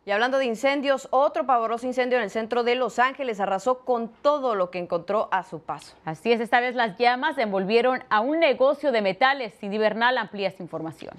Y hablando de incendios, otro pavoroso incendio en el centro de Los Ángeles arrasó con todo lo que encontró a su paso. Así es, esta vez las llamas envolvieron a un negocio de metales. Cindy Bernal amplía esta información.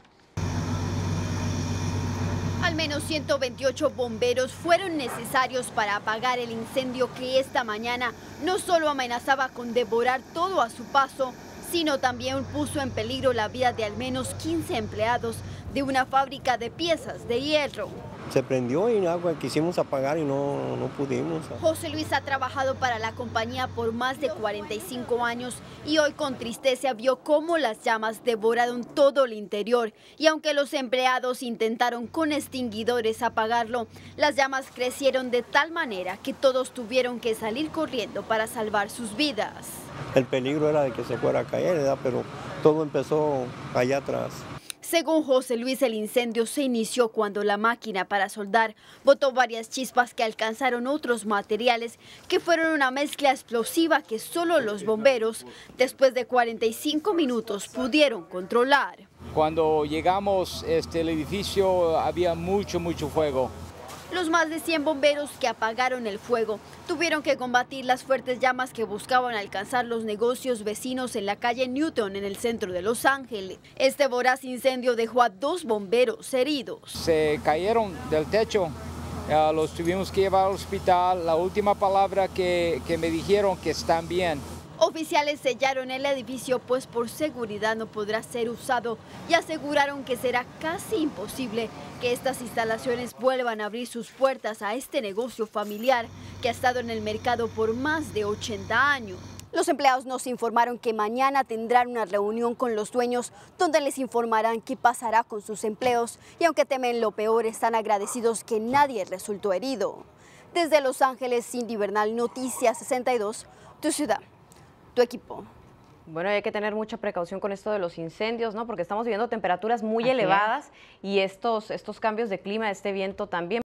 Al menos 128 bomberos fueron necesarios para apagar el incendio que esta mañana no solo amenazaba con devorar todo a su paso, sino también puso en peligro la vida de al menos 15 empleados de una fábrica de piezas de hierro. Se prendió y agua quisimos apagar y no pudimos. José Luis ha trabajado para la compañía por más de 45 años y hoy con tristeza vio cómo las llamas devoraron todo el interior. Y aunque los empleados intentaron con extinguidores apagarlo, las llamas crecieron de tal manera que todos tuvieron que salir corriendo para salvar sus vidas. El peligro era de que se fuera a caer, ¿verdad? Pero todo empezó allá atrás. Según José Luis, el incendio se inició cuando la máquina para soldar botó varias chispas que alcanzaron otros materiales que fueron una mezcla explosiva que solo los bomberos, después de 45 minutos, pudieron controlar. Cuando llegamos el edificio había mucho fuego. Los más de 100 bomberos que apagaron el fuego tuvieron que combatir las fuertes llamas que buscaban alcanzar los negocios vecinos en la calle Newton, en el centro de Los Ángeles. Este voraz incendio dejó a 2 bomberos heridos. Se cayeron del techo, los tuvimos que llevar al hospital. La última palabra que me dijeron que están bien. Oficiales sellaron el edificio pues por seguridad no podrá ser usado y aseguraron que será casi imposible que estas instalaciones vuelvan a abrir sus puertas a este negocio familiar que ha estado en el mercado por más de 80 años. Los empleados nos informaron que mañana tendrán una reunión con los dueños donde les informarán qué pasará con sus empleos y aunque temen lo peor están agradecidos que nadie resultó herido. Desde Los Ángeles, Cindy Bernal, Noticias 62, tu ciudad. Tu equipo. Bueno, hay que tener mucha precaución con esto de los incendios, ¿no? Porque estamos viviendo temperaturas muy elevadas y estos cambios de clima, este viento también.